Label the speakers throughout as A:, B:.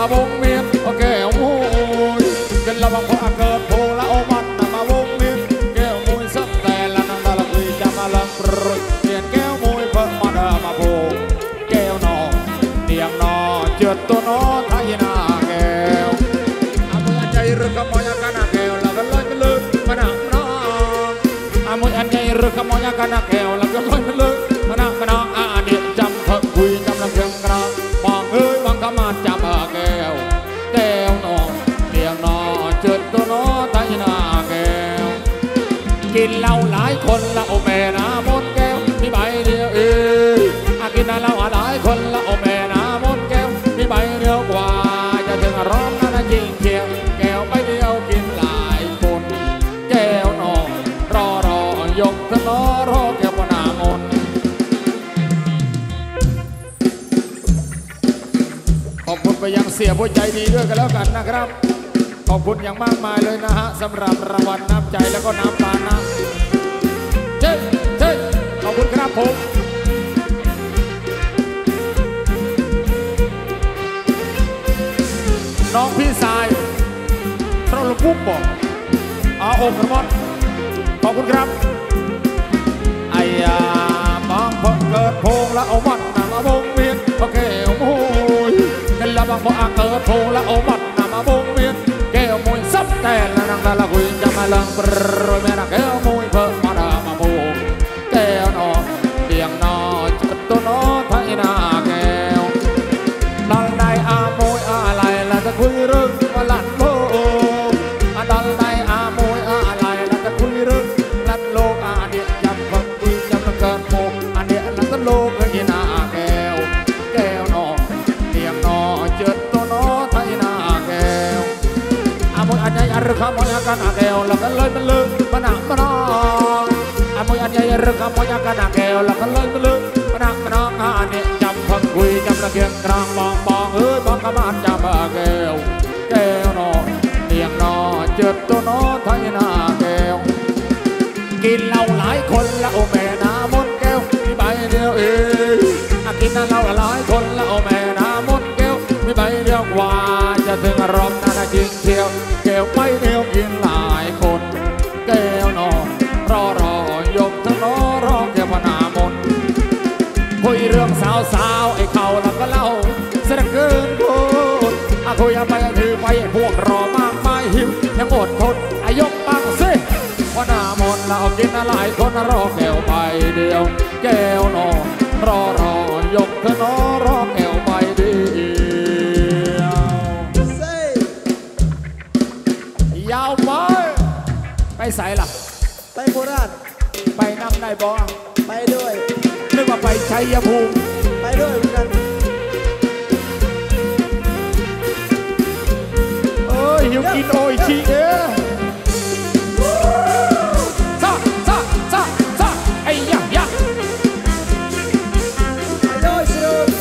A: าวงเมียนโอเคโอ้ยกันระวังพอเกิดโผล่ละโอมันมาวงเมียนแก้วมวยสักแต่ละนั่งตะลุยจะมาลังปรุยเปลี่ยนแก้วมวยเพิ่มมาเดิมมาโผล่แก้วนอเดียงนอเจิดตัวนอไทยนาแก้วอามืออันใจเรื่องขโมยกันแก้วแล้วก็ลอยไปเลยมาหนักน้องอามืออันใจเรื่องขโมยกันแก้วแล้วก็ลอยไปเลยมาหนักน้องอาเดียจำเพิ่มคุยจำลำเพียงกระมองเอ้ยบางขมาจำแก้วแก้วนอเดียงนอเจิดตัวนอไทยนาแก้วกินเหล้าหลายคนละโอแม่นาหมดแก้วมีใบเดียวเองกินเหล้าหลายคนละโอแม่นาหมดแก้วมีใบเดียวกว่าจะถึงร้องนั่นจริงเชียวแก้วใบเดียวกินหลายคนแก้วนอนรอยกทะเลรอแก้วปนามนขอบคุณไปยังเสียผู้ใจดีด้วยกันแล้วกันนะครับขอบคุณอย่างมากมายเลยนะฮะสำหรับรางวัลน้ำใจแล้วก็น้ำปานะเจ๊ขอบคุณครับผมน้องพี่สายเราลุกปุ๊บบอกอาโอมกระมอนขอบคุณครับไอ้บางพอเกิดโพงละโอมันนำมาบงเวียนโอเคโอ้ยนั่นละบางพอเกิดโพงละโอมันนำมาบงเวียนแก้วมวยซับแต่ละนั่งตะละคุยจะมาลังปรยแม่นักแก้วมวยเพิ่มมาดามาโพงแก้วนอเดียงนอจุดตัวนอไทยนาแก้วดัลได้อามวยอะไรละจะคุยเรื่องว่าลันโลดัลได้อามวยอะไรละจะคุยเรื่องลันโลเดียจำฟังคุยจำละเกินโมเดียลันโลไทยนาแก้วแก้วนอเดียงนอจุดตัวนอไทยนาแก้วอามวยอันใหญ่อรึขโมยกันแก้วแล้วก็เลยมันเลิกมันหนักมันนองอามวยอันใหญ่อรึขโมยกันแก้วแล้วก็เลยมันเลิกมันหนักมันนองเนี่ยจำฟังคุยจำละเกียงกลางมองเอ้ยบางขมาจำแก้วแก้วนอเดียงนอเจิดตัวนอไทยนาแก้วกินเหล้าหลายคนละโอแม่นาหมดแก้วมีใบเดียวเองกินเหล้าหลายคนละโอแม่นาหมดแก้วมีใบเดียวกว่าจะถึงรอบนั่นจริงเที่ยวแก้วใบเดียวกินหลายคนแก้วนอรอยกทั้งนอรอแก้วพนามนคุยเรื่องสาวไอ้เขาแล้วก็เล่าเสียเกินคนคุยไปถือไปพวกรอมากมายหิวยังอดทนอายกปังสิพนามนเรากินหลายคนรอแก้วใบเดียวแก้วนอรอยกทั้งนอรอแก้วใบเดียวยาวไปใส่ล่ะ
B: ไปโคราช
A: ไปนั่งได้บ่
B: ไปด้วย
A: นึกว่าไปชัยภูมิ
B: ไปด้วยเหมือนกัน
A: หิวกินโออิชิเด้อซาไอ้ยะ
B: ไปด้วยสิลูก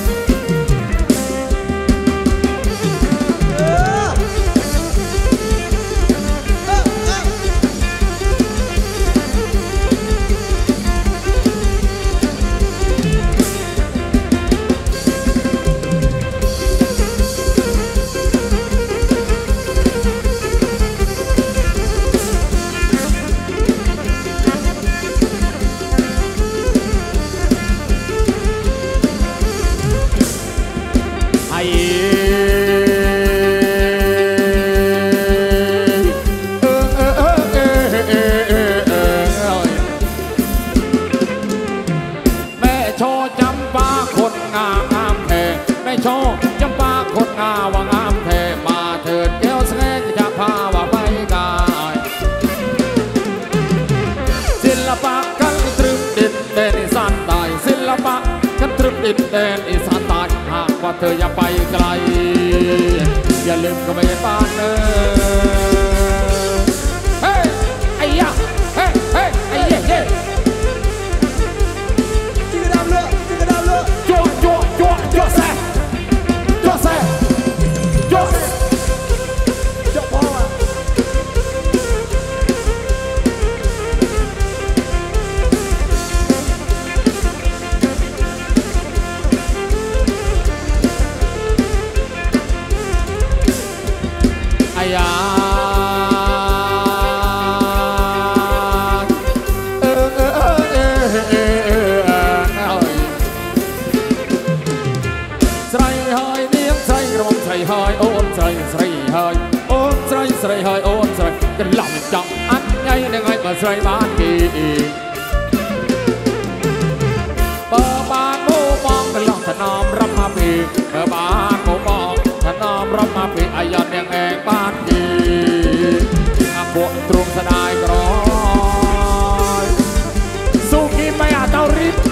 A: ดินแดนอีสานใต้หากว่าเธออย่าไปไกลอย่าลืมก็ไม่บ้านเด้อเฮ้ไอ้ยะเฮ้ไอ้เย่
B: จิกกระดามเลือ
A: จั่วแซ่
B: พ่อว่ะ
A: ยาใส่หอยเลี้ยงใส่รวมใส่หอยโอนใส่ใส่หอยโอนใส่ใส่หอยโอนใส่กันหลับจังอันไงยังไงก็ใส่บ้านกีเปิดบ้านโง่มองกันหลังถนอมรับมาปีเปิดบ้านโง่มองถนอมรับมาปีอายันยังแองบ้านกีอาบวตรงสดายกรอยสู้กินไม่อาจเอาริบ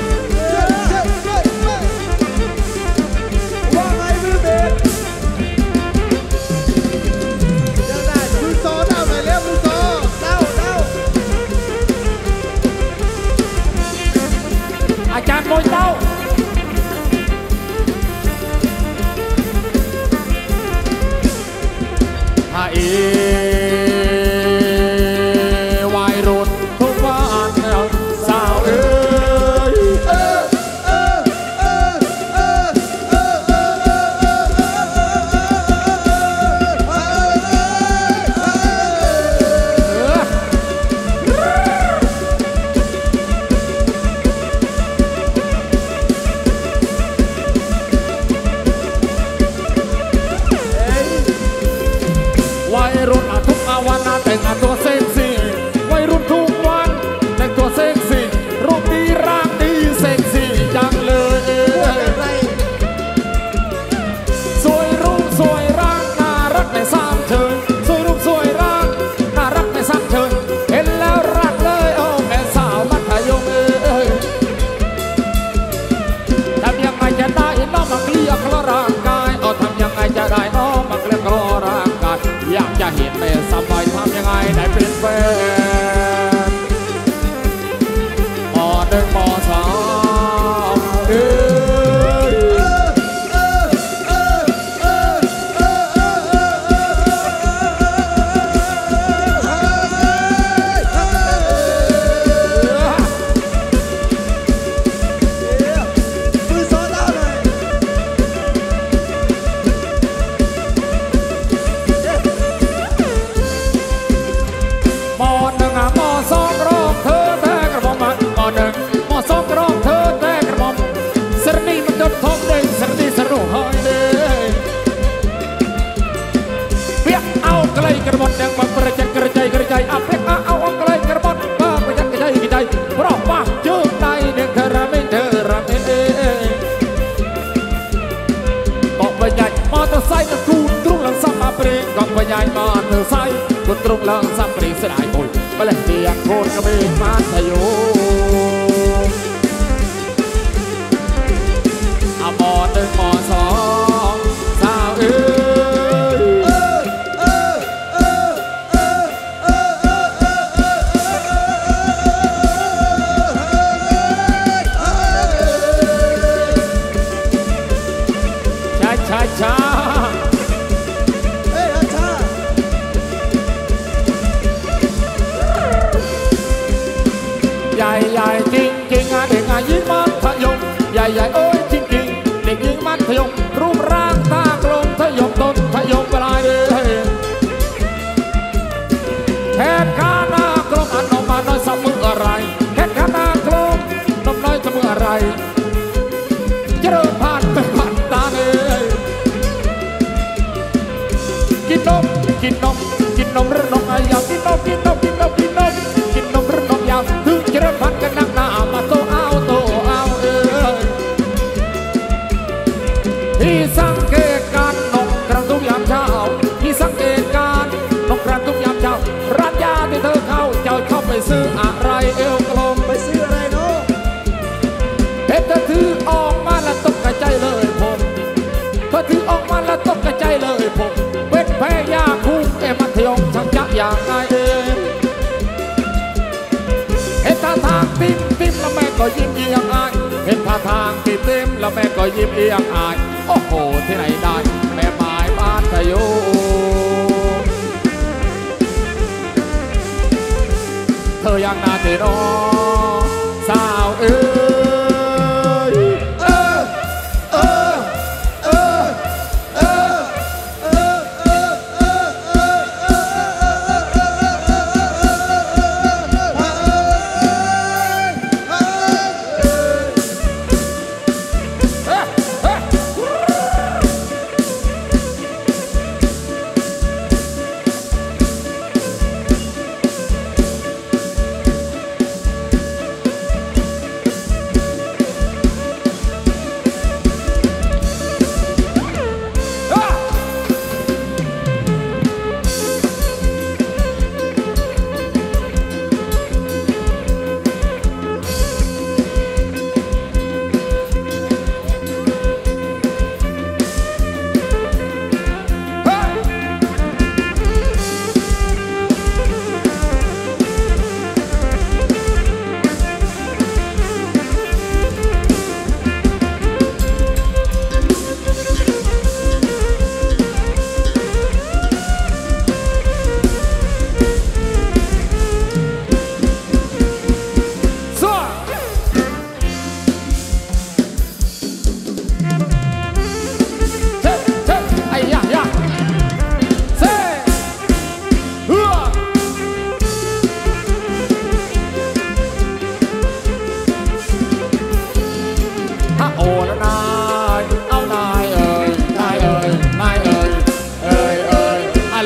B: ว่าไงมือเบสเดินได้มือโซ่เต้าหน่อยเร็วมือโซ่เต้า
A: อาจารย์มวยเต้าถ้าวัยรุ่นทุกวันสาวเอ้ยวัยรุ่นทุกวันแต่งตัวเซ็กซี่วัยรุ่นทุกวันแต่งตัวเซ็กซี่รูปดีร่างดีเซ็กซี่จังเลยสวยรูปสวยร่างน่ารักในสามเชิญสวยรูปสวยร่างน่ารักในสามเชิญเห็นแล้วรักเลยโอ้แม่สาวมัธยมทำยังไงจะได้น้องมาเกลี้ยกล่อร่างกายทำยังไงจะได้น้องมาเกลี้ยกล่อร่างกายอยากจะเห็นแม่สบายทำยังไงได้เป็นแฟนมอหนึ่งมอสาม
B: มือโซ่เต้าหน่อย
A: มอหนึ่งมอสองรอบเธอแต่กระหม่อมมอหนึ่งมอสองรอบเธอแต่กระหม่อมสรณีมันจนทองเด้งสรณีสรุปหอยเด้งเปียกเอาไกลกระหม่อมยังมันกระจายกระจายกระจายเอาเปียกเอาไกลกระหม่อมบ้ากระจายกระจายกระจายเพราะว่าเจอในเด็กเธอรามินเกาะใบใหญ่มอเตอร์ไซค์กูตรงหลังซ้ำมาเปรี้ยเกาะใบใหญ่มอเตอร์ไซค์กูตรงหลังซ้ำเปรี้ยเสียดายโอยไปเลยเตียงโคนกระเบนมัธยมมอหนึ่งมอสองสาวเอ้ยช้า
B: เฮ้ยอาชา
A: ใหญ่จริงเด็กหญิงมัธยมใหญ่โอ้ยจริงเด็กหญิงมัธยมรูปร่างตากลมทยมต้นทยมปลายเลยแขนขานากลมอันนมมาน้อยเสมออะไรแขนขานากลมนมน้อยเสมออะไรเจริญผ่านไปผ่านตาเลยกินนมหรือนมยาวกินนมหรือนอนมยาวถึงจะเริ่มพันกันนักหนามาโตเอาที่สังเกตการนมกระตุ้มยามเช้าที่สังเกตการนมกระตุ้มยามเช้าร้านยาที่เธอเข้าไปซื้ออะไรเอวกลม
B: ไปซื้ออะไรเนาะ
A: เธอถือออกมาแล้วตกกระจายเลยผมเธอถือออกมาแล้วตกกระจายเลยผมเป็นแพ้ยาคู่มัธยมช่างจะอย่างไรเห็นท่าทางติ้มแล้วแม่ก็ยิ้มเอียงอายเห็นท่าทางติ้มแล้วแม่ก็ยิ้มเอียงอายโอ้โหที่ไหนได้แม่ไม้บ้านทะยุเธอยังนาเตโนสาวเอ้ย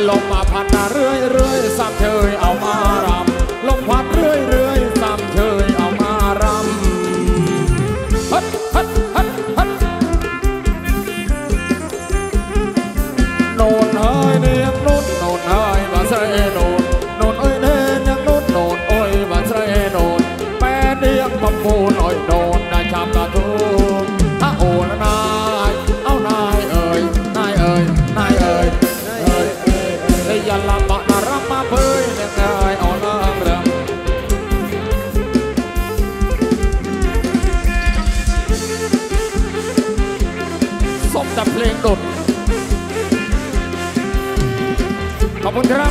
A: ลมมาพัดเรื่อยเรื่อยสามเชยเอามารำลมพัดเรื่อยเรื่อยสามเชยเอามารำฮัดฮัดฮัดฮัดโนนเฮยเนียงโนนโนนเฮยมาใส่โนนโนนเอ้ยเนียงโนนโนนเอ้ยมาใส่โนนแม่เนียงปั๊มปูนอ้อยโนนได้ชามตาทุ่งถ้าโอนนายเอานายเอ้ยนายเอ้ยนายเอ้ยอย่าลำบากนะรับมาเพื่อเนี่ยเอ้ยเอาเรื่องเรื่องสมแต่เพลงดุดขอบคุณครับ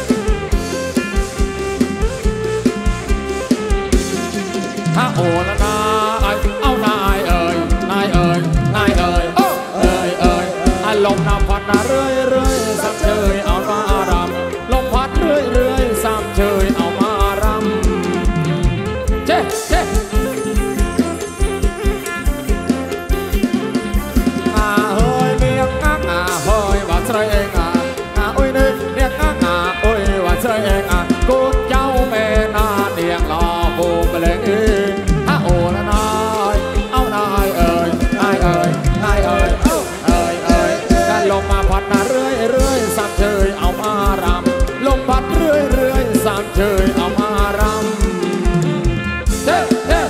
A: ถ้าโอ้ละนายเอานายเอ่ยนายเอ่ยนายเอ่ยเอ้ยเอ่ยอารมณ์นำพัดนะเรื่อยเรื่อยสักเชยเอามารำลมพัดเรื่อยเรื่อยสามเชยเอามารำเจ๊เจ๊เฮ้ยเมียงเฮ้ยว่าใช่เองโอ้ยเนี่ยเมียงโอ้ยว่าใช่เองกูเจ้าแม่นาเดียงรอกูไปเลยเองถ้าโอ้ละนายเอานายเอ่ยนายเอ่ยนายเอ่ยการลงมาพัดนะเรื่อยเรื่อยสามเชยเอามารำลมพัดเรื่อยเรื่อยสามเชยเอามารำเฮ้เฮ้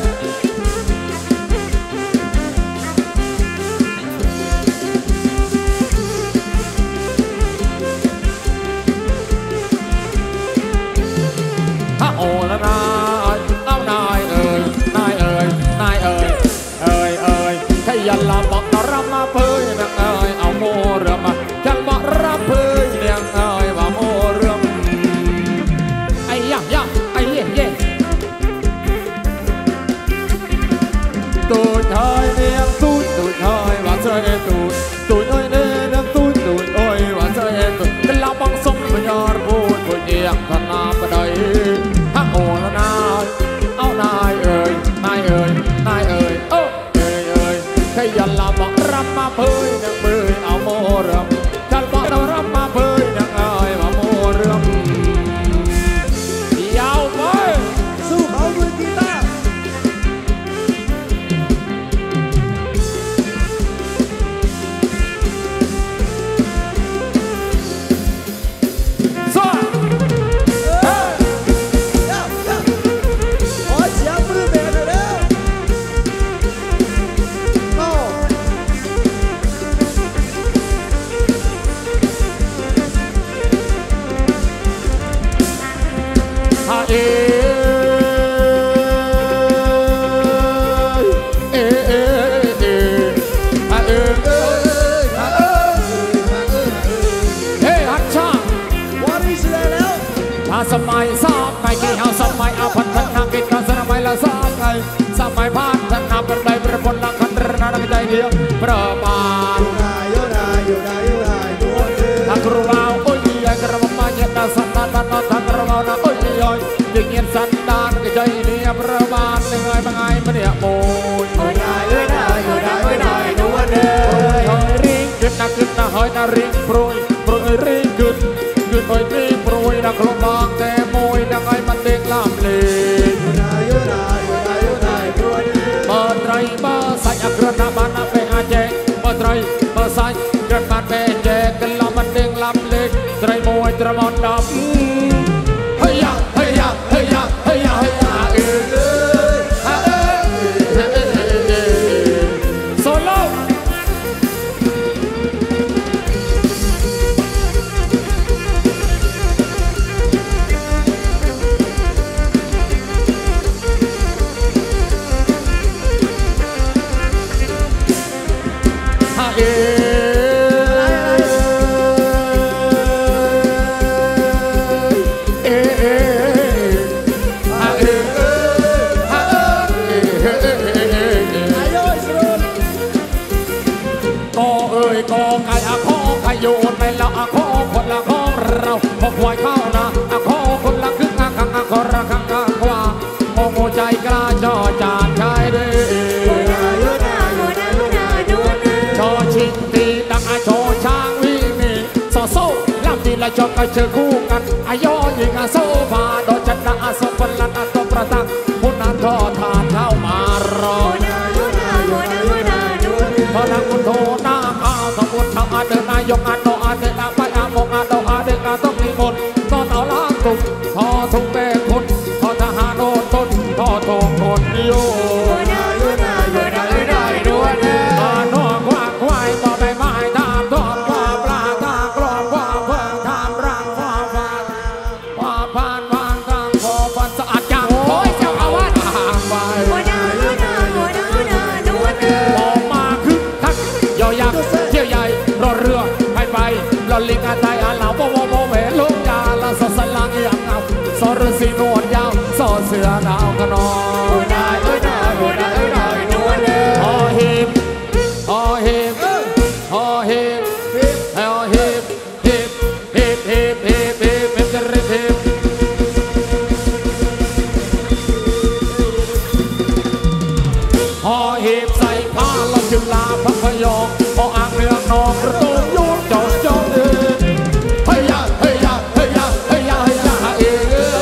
A: โอ้ละนายเอานายเอ่ยนายเอ่ยนายเอ่ยแค่ยันลำบอกรับมาเพื่อเนี่ยเอ่ยเอาโมเรือมายันบอกรับเพื่อเนี่ยเอ่ยว่าโมเรือไอ้ย่าไอ้เย่ตูดเฮ้ยเนี่ยตูดเฮ้ยว่าเจอตูดเฮ้ยเนี่ยตูดเฮ้ยว่าเจอตูดเป็นลำบังสมปัญญาพูดพูดเยี่ยงธนาปะไดถ้าโอ้ละนายเอานายเอ่ยนายเอ่ยนายเอ่ยแค่ยันลำบอกรับมาเพื่อเนี่ยเพื่อเอาโมเรือยันบอกเรารับมาเพื่อเนี่ยเอ่ยว่าโมเรือยาวไป
B: สู้เขาด้วยกีตาร์
A: สมัยสอบไงกี่เฮาสมัยเอาพันธนากิจการสมัยละสอบไงสมัยพันธนาเป็นใบประพลละคันรนาใจเดียวประมาณอยู่ได้ทางครูเราโอ้ยยัยกระมาเย็นดาสันดานทางครูเรานะโอ้ยย่อยยิ่งเย็นสันดานใจเดียวประมาณยังไงบางไงมันเนี่ยโมยอยู่ได้ดูวันเดิมริงขึ้นนะหอยนะริงโปรยริงขึ้นโอยริงโปรยนะคลองบางแต่โมยยังไงมันเด็กลำเลอยู่ได้เปิดไตรเปิดใส่อักระนาบานาเปอาเจเปิดไตรเปิดใส่กระนาเปเจกันลำมันเด็กลำเล็กไตรโมยไตรมอนดำเฮียโซโล่โยนไปแล้วขอคนละของเราพอควายเข้านะขอคนละครึ่งข้างขอระข้างขวาโมโมใจกล้าจอจานชายเด้ชอชิงตีดังโชช้างวิ่งนี่โซ่ลำตีไหลและจบก็เจอคู่กันอายอยิงโซฟาโดนจันทร์อาสมพลันอัตประตังผู้นั้นทอทานเข้ามารอพอนักมุนโทน้ำอาสมุนทำอาเดินนายกอาโนอาเดินอาไปอามงอาโดอาเดินอาต้องมีมนก็เต่าล้างตุกพอทุกเบกคนพอทหารโดนต้นพอทองคนโยมาหนอกว่างควายต่อใบไม้ตามทอดว่าปลาตากรอบว่าเพิ่งทำรังว่าฟานว่าผ่านวางทางพอฟันสะอาดจังโอ้ยเจ้าอาวาสห่างไปออกมาคึกคักยอยักษ์เที่ยวใหญ่รอเรือให้ไปรอลิงอาไทยอาเหลาโมโมเวลุกยาละสสลังยังเงาสอฤาษีนวลยาวสอเสือดาวขนองหอหีบหอหีบหอหีบหอหีบหีบหีบหีบหีบหีบเป็นกระหีบหอหีบใส่ผ้าเราจึงลาพระพยองพออ่างเรืองนองประตูยุบจอดจอดเฮ้ยยะเฮ้ยยะเฮ้ยยะเฮ้ยยะเฮ้ยยะเอ้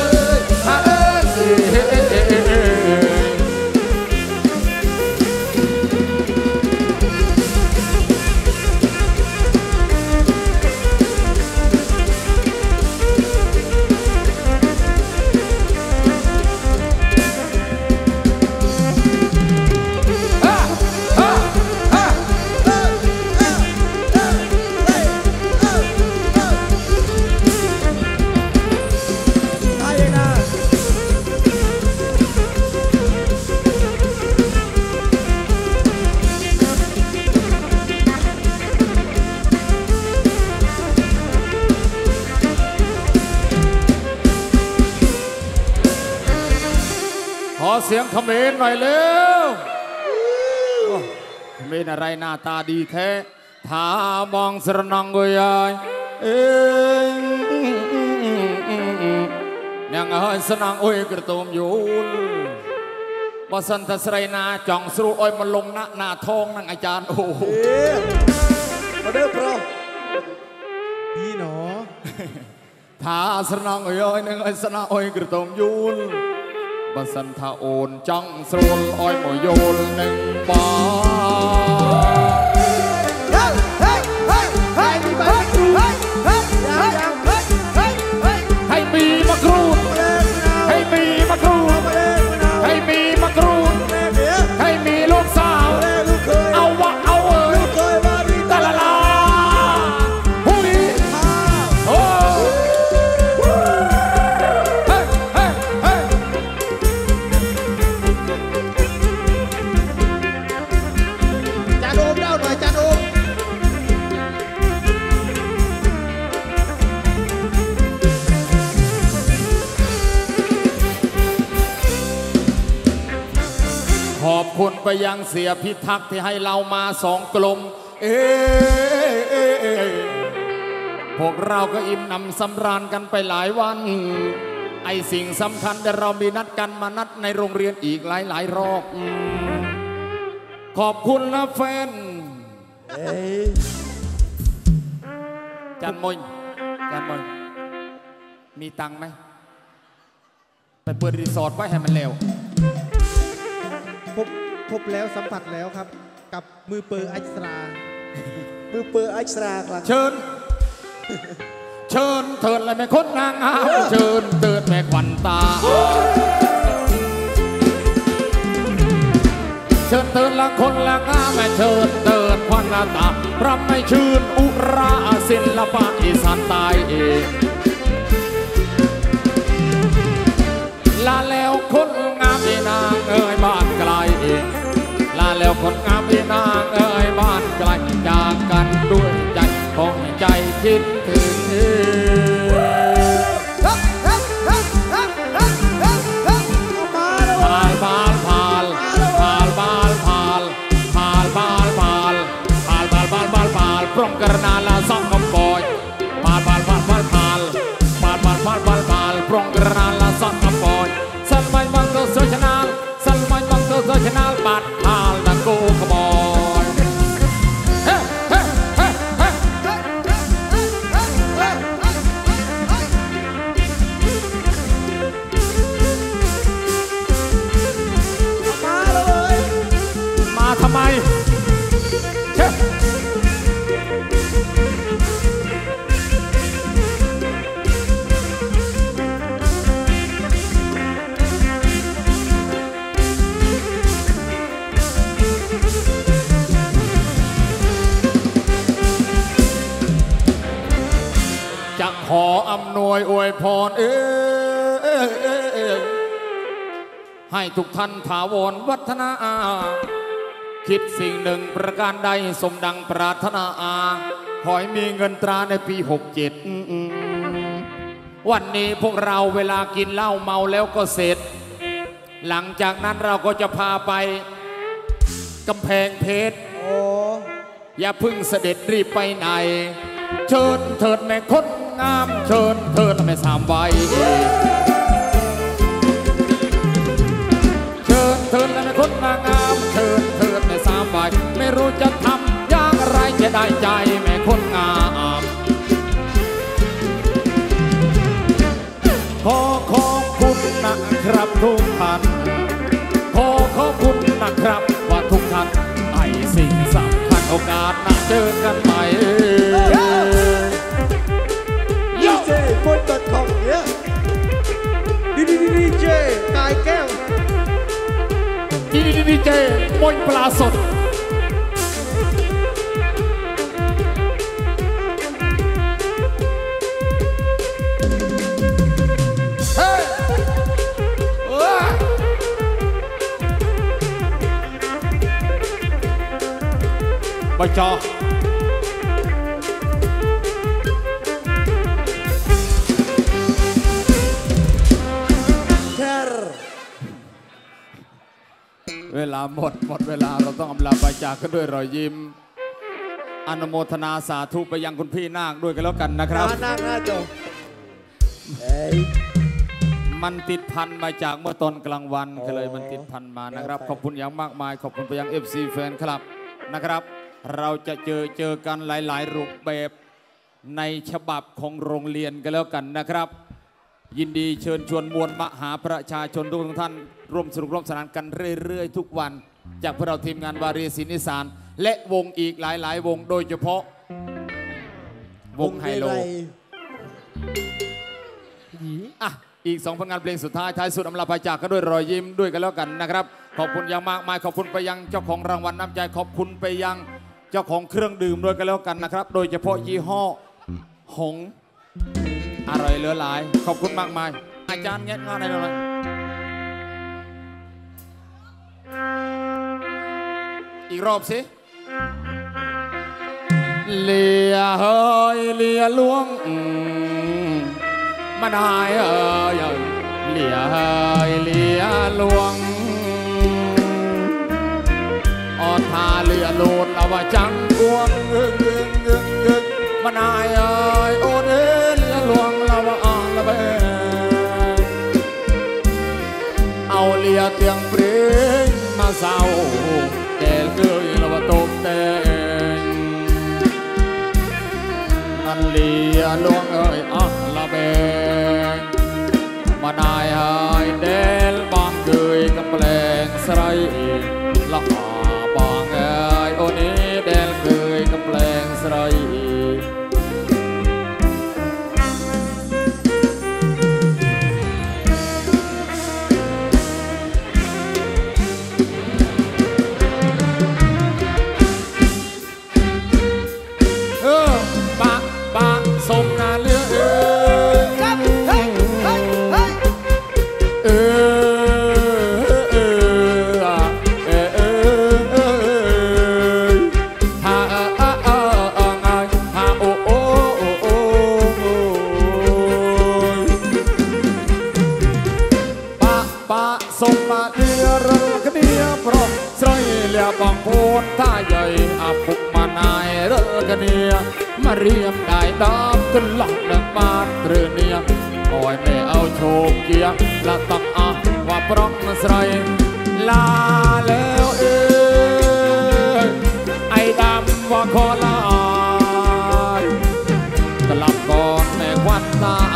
A: ขอเสียงเขมรหน่อยเร็วเขมรอะไรหน้าตาดีแท้ถ้ามองสระนังกุยายยังเฮ้ยสนังอุ้ยกระตุมยูนบอสันทศไรนาจ่องสรุอ้อยมาลงหน้าทองนั่งอาจารย์โอ้โห
B: มาเด้อพรดีหนอ
A: ถ้าสนังอุ้ยนึงไอ้สนังอุ้ยกระตุมยูนบสันทาโอนจังสรุลอ้อยหมอยโยนหนึ่งบาให้มีมะกรูดให้มีมะกรูดให้มีมะกรูดให้มีลูกสาวเอาวะเอาเอ๋ยตะละลาผู้นี้โอ้
B: จานโอมเล่าหน่อยจานโอม
A: ขอบคุณไปยังเสียพิทักษ์ที่ให้เรามา2 กลมพวกเราก็อิ่มหนำสำราญกันไปหลายวันไอสิ่งสำคัญแต่เรามีนัดกันมานัดในโรงเรียนอีกหลายรอบขอบคุณนะแฟนจันมยมีตังค์ไหมไปเปิดรีสอร์ทไว้ให้มันเร็ว
B: พบแล้วสัมผัสแล้วครับกับมือเปอร์อัชรามือเปอร์อัชราครับ
A: เชิญเถิดเลยแม่คนนางงามเชิญเตือนแม่ขวัญตาเชิญเตือนละคนละงามแม่เชิญเตือนขวัญตารำไม่ชื่นอุราศิลปะอีสานใต้เองลาแล้วคนงามอีนางเอ่ยบ้านไกลลาแล้วคนงามอีนางเอ่ยบ้านไกลจากกันด้วยใจของใจคิดถึงพร้อมกระนาลาซ่อมกำปอยพาลพร้อมกระนาลาซ่อมกำปอยสันไม่บังเกิดโซชนาลบาดพาลดังกูกบอยพจะขออำนวยอวยพรให้ทุกท่านถาวรวัฒนาคิดสิ่งหนึ่งประการใดสมดังปรารถนาขอให้มีเงินตราในปี67วันนี้พวกเราเวลากินเหล้าเมาแล้วก็เสร็จหลังจากนั้นเราก็จะพาไปกำแพงเพชรอย่าพึ่งเสด็จรีบไปไหนเชิญเถิดแม่คนงามเชิญเถิดแม่สามใบเชิญเถิดแม่คนงามเชิญเถิดแม่สามใบไม่รู้จะทำอย่างไรจะได้ใจแม่คนงามขอบคุณนะครับทุกท่านขอบคุณนะครับว่าทุกท่านไอ้สิ่งสำคัญโอกาสหน้าเจอกันใหม่
B: ดีเจบนตัดของเนี่ยดีเจกายแก้ว
A: ดีเจมวยปลาสดบจเวลาหมดเวลาเราต้องอำลาไปจากกันด้วยรอยยิ้มอนุโมทนาสาธุไปยังคุณพี่นาคด้วยกันแล้วกันนะครับ
B: นาคนะโจ
A: มันติดพันมาจากเมื่อตอนกลางวันก็เลยมันติดพันมานะครับขอบคุณอย่างมากมายขอบคุณไปยัง FC แฟนคลับนะครับเราจะเจอกันหลายๆรูปแบบในฉบับของโรงเรียนกันแล้วกันนะครับยินดีเชิญชวนมวลมหาประชาชนทุกท่านร่วมสนุกร่วมสนานกันเรื่อยๆทุกวันจากพวกเราทีมงานวารีศิลป์อีสานและวงอีกหลายๆวงโดยเฉพาะวงไฮโลอีก2 ผลงานเพลงสุดท้ายท้ายสุดอำลาไปจากกันด้วยรอยยิ้มด้วยกันแล้วกันนะครับขอบคุณอย่างมากมายขอบคุณไปยังเจ้าของรางวัลน้ำใจขอบคุณไปยังเจ้าของเครื่องดื่มด้วยกันแล้วกันนะครับโดยเฉพาะยี่ห้อหงอร่อยเหลือหลายขอบคุณมากมายอาจารย์เงี้ยงานอะไรหน่อยอีกรอบสิเลียเฮยเลียล้วงมันหายเลียเฮยเลียล้วงออทาเลียโลดเอาว่าจังกวงมันหายโอเดเลียล้วงเราว่าอ่อนละเบเอาเลียเตียงเปรี้ยมาเศร้าแก่เกยเราว่าตกแต่งนั่นเลียล้วงอ่อนละเบมันหายเดลบางเกยกับแปลงใส่ละบางโอนี้เดลเกยกับแปลงใส่ปะสมนาเลือบางโพนท่าใหญ่อาปุกมานายเรื่องกันเนี่ยมาเรียมได้ดามขึ้นหลังดังบ้านเรือเนี่ยคอยไม่เอาโชคเกียร์ละตักว่าปร้องใส่ลาแล้วไอ้ดำว่าขอลากลับก่อนแม่ควันตา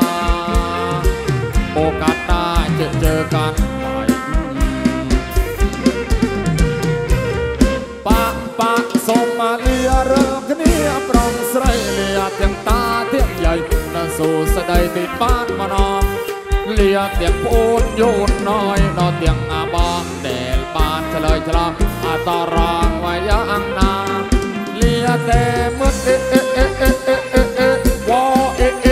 A: โอกาสหน้าเจอกันสมมาเลียเริ่มกันเนี่ยปรองใส่เลียเตียงตาเตียงใหญ่นั่นสู่สะใดติดบ้านมานอนเลียเตียงปูนโยนน้อยนอเตียงอาบางแดดบานเฉลยฉลามอาตารางไว้ยังนาเลียแต่มืดวอ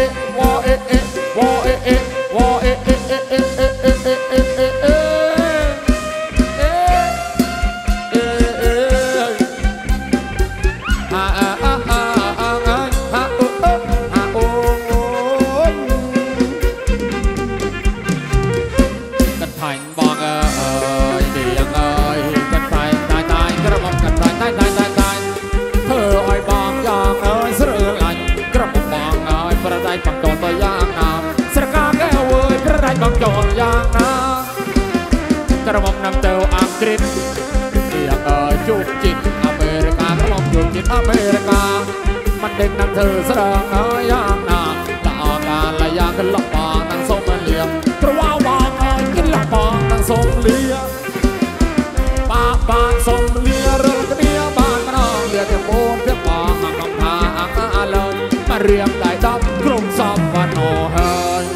A: จรอย่างนากระหม่อมนำเตวอังกฤษเรียกจุกจิตอเมริกากระหม่อมจุกจิตอเมริกามันเด็กนำเธอเสดงอย่างนาละอาการละยางกันหลับปางตั้งทรงมันเลี้ยงกระว่าวางกินหลับปางตั้งทรงเลี้ยงปากบานทรงเลี้ยเรื่องกันเลี้ยบานกันน้องเลี้ยเพียงโป่งเพียงปางหักลำพาอักอาเลยมาเรียมได้ดับกรุงซับวันโอเฮย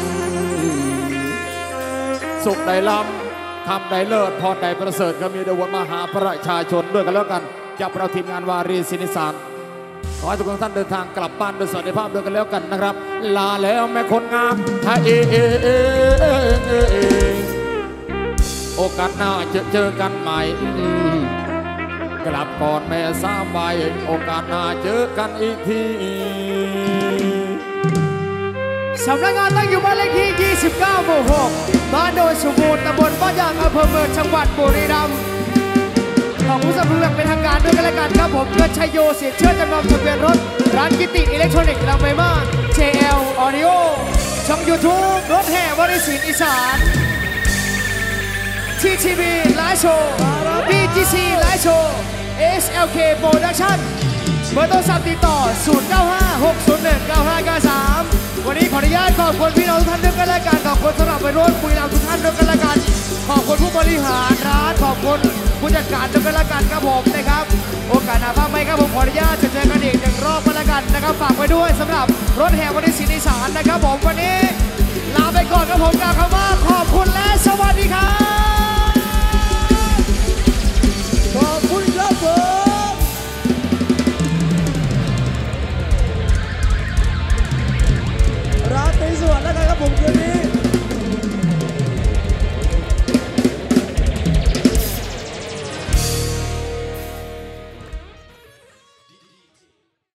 A: สุขได้ลำทำได้เลิศพอได้ประเสริฐก็มีดวงมหาประชาชนด้วยกันแล้วกันจากเราทีมงานวารีศินิสานขอให้ทุกท่านเดินทางกลับบ้านโดยสวัสดิภาพด้วยกันแล้วกันนะครับลาแล้วแม่คนงามถ้าโอกาสหน้าเจอกันใหม่กลับก่อนแม่สามใบโอกาสหน้าเจอกันอีกที
C: สำนักงานตั้งอยู่บ้านเลขที่29 หมู่ 6 บ้านโดยสมบูรณ์ตำบลบ้านยางอำเภอเมืองจังหวัดบุรีรัมย์ขอบคุณสำหรับเป็นทางการด้วยกันแล้วกันครับผมเกิดชัยโยเสียเชื่อจำนำทะเบียนรถร้านกิติอิเล็กทรอนิกส์ลำไม้มาJL Audio ช่อง YouTube รถแห่วริศิลป์อีสานTTV ไลฟ์โชว์ BGC ไลฟ์โชว์ SLK Production เบอร์โทรศัพท์ติดต่อ 0956019593 วันนี้ขออนุญาตขอบคุณพี่น้องทุกท่านด้วยกันและกันขอบคุณสำหรับไปร่วมคุยเราทุกท่านด้วยกันและกันขอบคุณผู้บริหารร้านขอบคุณผู้จัดการด้วยกันและกันครับผมนะครับโอกาสหน้าภาคไม่ครับผมขออนุญาตจะเจอกันอีกหนึ่งรอบกันและกันนะครับฝากไว้ด้วยสำหรับรถแห่วริศิลป์อีสานนะครับผมวันนี้ลาไปก่อนครับผมกล่าวคำว่าขอบคุณและสวัสดีครับ
B: ขอบคุณครับผมราตรีสวัสดิ์แล้วกันครับผมคืนนี้